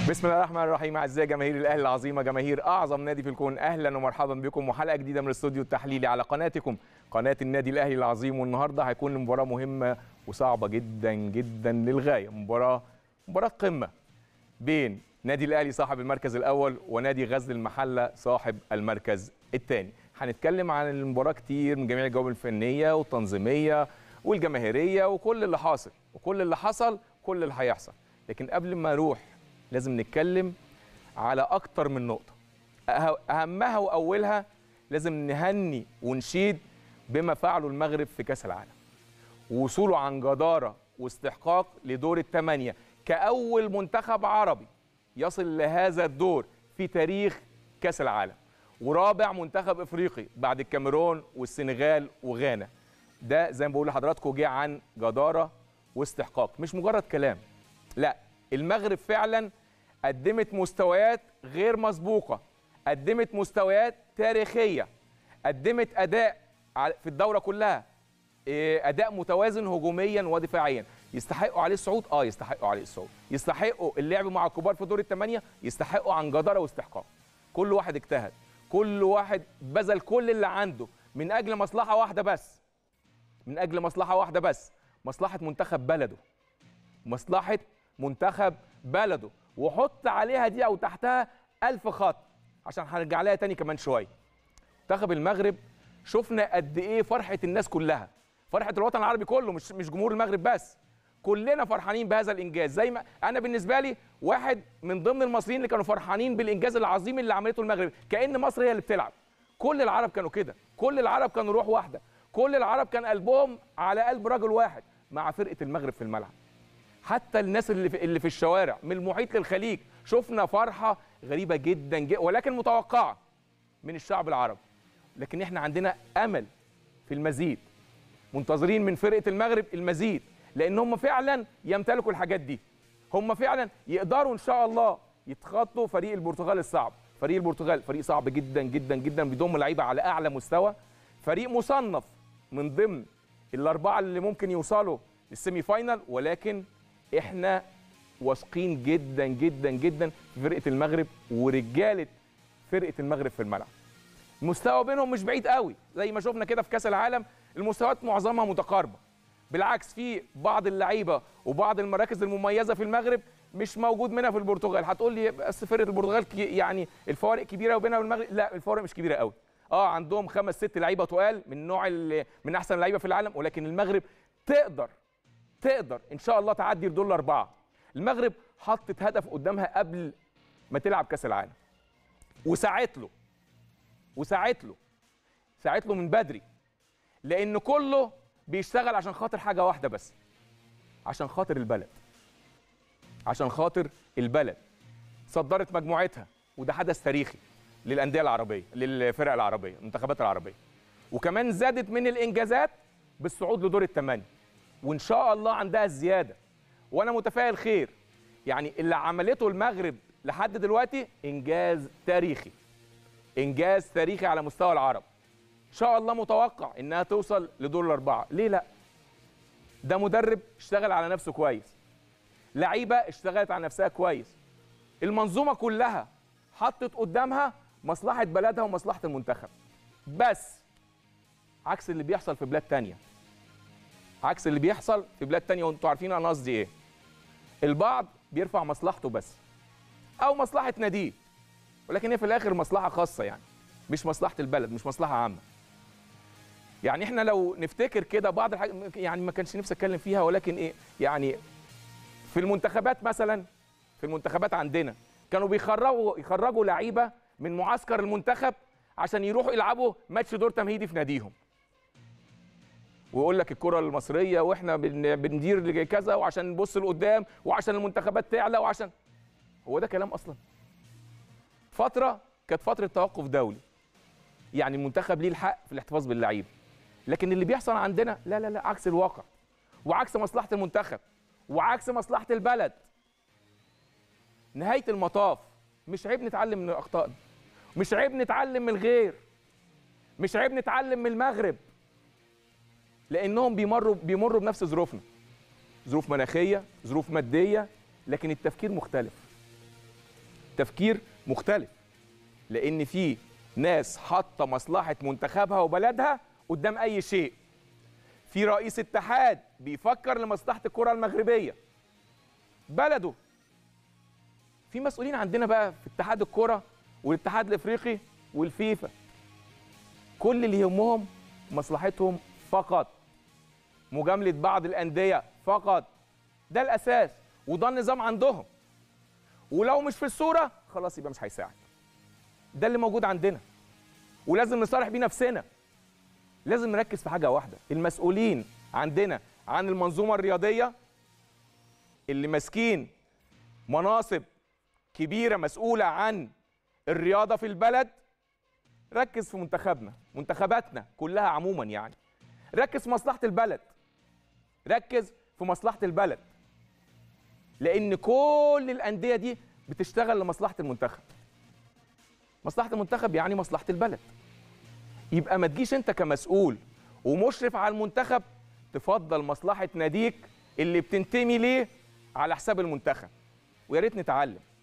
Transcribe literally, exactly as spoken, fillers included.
بسم الله الرحمن الرحيم. اعزائي جماهير الاهلي العظيمه، جماهير اعظم نادي في الكون، اهلا ومرحبا بكم وحلقه جديده من الاستوديو التحليلي على قناتكم قناه النادي الاهلي العظيم. والنهارده هيكون مباراه مهمه وصعبه جدا جدا للغايه، مباراه مباراه قمه بين نادي الاهلي صاحب المركز الاول ونادي غزل المحله صاحب المركز الثاني. هنتكلم عن المباراه كتير من جميع الجوانب الفنيه والتنظيميه والجماهيريه وكل اللي حاصل وكل اللي حصل كل اللي هيحصل. لكن قبل ما اروح لازم نتكلم على أكتر من نقطة، أهمها وأولها لازم نهني ونشيد بما فعله المغرب في كأس العالم، ووصوله عن جدارة واستحقاق لدور الثمانية كأول منتخب عربي يصل لهذا الدور في تاريخ كأس العالم، ورابع منتخب إفريقي بعد الكاميرون والسنغال وغانا. ده زي ما بقول لحضراتكم جه عن جدارة واستحقاق، مش مجرد كلام. لا، المغرب فعلا قدمت مستويات غير مسبوقة، قدمت مستويات تاريخية، قدمت أداء في الدورة كلها، أداء متوازن هجوميا ودفاعيا. يستحقوا عليه الصعود؟ اه يستحقوا عليه الصعود، يستحقوا اللعب مع الكبار في دور الثمانية، يستحقوا عن جدارة واستحقاق. كل واحد اجتهد، كل واحد بذل كل اللي عنده من أجل مصلحة واحدة بس، من أجل مصلحة واحدة بس، مصلحة منتخب بلده، مصلحة منتخب بلده. وحط عليها دي او تحتها ألف خط عشان هنرجع لها تاني كمان شويه. منتخب المغرب شفنا قد ايه فرحه الناس كلها، فرحه الوطن العربي كله، مش مش جمهور المغرب بس، كلنا فرحانين بهذا الانجاز. زي ما انا بالنسبه لي واحد من ضمن المصريين اللي كانوا فرحانين بالانجاز العظيم اللي عملته المغرب، كأن مصر هي اللي بتلعب. كل العرب كانوا كده، كل العرب كانوا روح واحده، كل العرب كان قلبهم على قلب رجل واحد مع فرقه المغرب في الملعب. حتى الناس اللي في اللي في الشوارع من المحيط للخليج شفنا فرحه غريبه جدا, جدا ولكن متوقعه من الشعب العربي. لكن احنا عندنا امل في المزيد، منتظرين من فرقه المغرب المزيد، لان هم فعلا يمتلكوا الحاجات دي، هم فعلا يقدروا ان شاء الله يتخطوا فريق البرتغال الصعب. فريق البرتغال فريق صعب جدا جدا جدا، بيضم لعيبه على اعلى مستوى، فريق مصنف من ضمن الاربعه اللي ممكن يوصلوا للسيمي فاينال، ولكن احنا واثقين جدا جدا جدا في فرقه المغرب ورجاله فرقه المغرب في الملعب. المستوى بينهم مش بعيد قوي، زي ما شفنا كده في كاس العالم المستويات معظمها متقاربه. بالعكس، في بعض اللعيبه وبعض المراكز المميزه في المغرب مش موجود منها في البرتغال. هتقول لي بس فرقه البرتغال يعني الفوارق كبيره وبينها والمغرب، لا الفوارق مش كبيره قوي. اه عندهم خمس ست لعيبه تقال من نوع من احسن اللعيبه في العالم، ولكن المغرب تقدر تقدر ان شاء الله تعدي لدور الاربعه. المغرب حطت هدف قدامها قبل ما تلعب كاس العالم، وساعت له وساعت له ساعت له من بدري، لان كله بيشتغل عشان خاطر حاجه واحده بس، عشان خاطر البلد، عشان خاطر البلد. صدرت مجموعتها، وده حدث تاريخي للانديه العربيه، للفرق العربيه، المنتخبات العربيه، وكمان زادت من الانجازات بالصعود لدور الثمانيه، وان شاء الله عندها الزياده. وانا متفائل خير، يعني اللي عملته المغرب لحد دلوقتي انجاز تاريخي، انجاز تاريخي على مستوى العرب. ان شاء الله متوقع انها توصل لدور الاربعه. ليه لا؟ ده مدرب اشتغل على نفسه كويس، لعيبه اشتغلت على نفسها كويس، المنظومه كلها حطت قدامها مصلحه بلدها ومصلحه المنتخب بس، عكس اللي بيحصل في بلاد تانيه، عكس اللي بيحصل في بلاد تانية. وانتوا عارفين انا قصدي ايه. البعض بيرفع مصلحته بس او مصلحه ناديه، ولكن هي في الاخر مصلحه خاصه، يعني مش مصلحه البلد، مش مصلحه عامه. يعني احنا لو نفتكر كده بعض الحاجات، يعني ما كانش نفسي اتكلم فيها، ولكن ايه، يعني في المنتخبات مثلا، في المنتخبات عندنا كانوا بيخرجوا يخرجوا لعيبه من معسكر المنتخب عشان يروحوا يلعبوا ماتش دور تمهيدي في ناديهم، ويقول لك الكره المصريه واحنا بندير كذا وعشان نبص لقدام وعشان المنتخبات تعلى وعشان، هو ده كلام اصلا؟ فتره كانت فتره توقف دولي، يعني المنتخب ليه الحق في الاحتفاظ باللعيبه، لكن اللي بيحصل عندنا لا لا لا، عكس الواقع وعكس مصلحه المنتخب وعكس مصلحه البلد. نهايه المطاف مش عيب نتعلم من اخطائنا، مش عيب نتعلم من الغير، مش عيب نتعلم من المغرب، لانهم بيمروا بيمروا بنفس ظروفنا، ظروف مناخيه، ظروف ماديه، لكن التفكير مختلف. تفكير مختلف، لان في ناس حاطه مصلحه منتخبها وبلدها قدام اي شيء. في رئيس اتحاد بيفكر لمصلحه الكره المغربيه بلده. في مسؤولين عندنا بقى في اتحاد الكره والاتحاد الافريقي والفيفا، كل اللي يهمهم مصلحتهم فقط، مجامله بعض الانديه فقط. ده الاساس وده النظام عندهم، ولو مش في الصوره خلاص يبقى مش هيساعد. ده اللي موجود عندنا ولازم نصارح بيه نفسنا. لازم نركز في حاجه واحده، المسؤولين عندنا عن المنظومه الرياضيه اللي ماسكين مناصب كبيره مسؤوله عن الرياضه في البلد، ركز في منتخبنا، منتخباتنا كلها عموما، يعني ركز في مصلحه البلد، ركز في مصلحه البلد، لان كل الانديه دي بتشتغل لمصلحه المنتخب. مصلحه المنتخب يعني مصلحه البلد. يبقى ما تجيش انت كمسؤول ومشرف على المنتخب تفضل مصلحه ناديك اللي بتنتمي ليه على حساب المنتخب. ويا ريت نتعلم.